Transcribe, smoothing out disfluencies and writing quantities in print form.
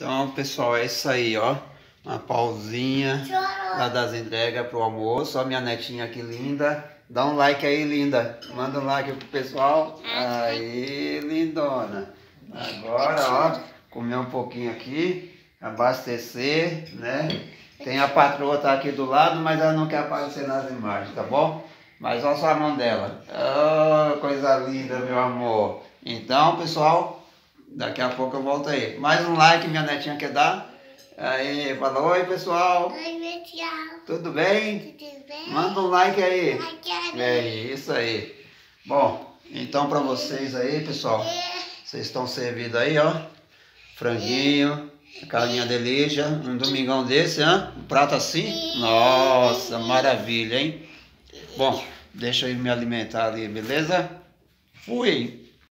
Então, pessoal, é isso aí, ó. Uma pausinha lá das entregas pro almoço. Ó, minha netinha aqui linda. Dá um like aí, linda. Manda um like pro pessoal. Aí, lindona. Agora, ó, comer um pouquinho aqui. Abastecer, né? Tem a patroa tá aqui do lado, mas ela não quer aparecer nas imagens, tá bom? Mas olha só a mão dela. Oh, coisa linda, meu amor. Então, pessoal, daqui a pouco eu volto aí. Mais um like, minha netinha quer dar. Aí, fala oi, pessoal. Oi, pessoal. Tudo bem? Tudo bem? Manda um like aí. Like. É isso aí. Bom, então para vocês aí, pessoal, vocês estão servidos aí, ó. Franguinho, carninha delícia, um domingão desse, hein? Um prato assim? Nossa, maravilha, hein? Bom, deixa eu me alimentar ali, beleza? Fui!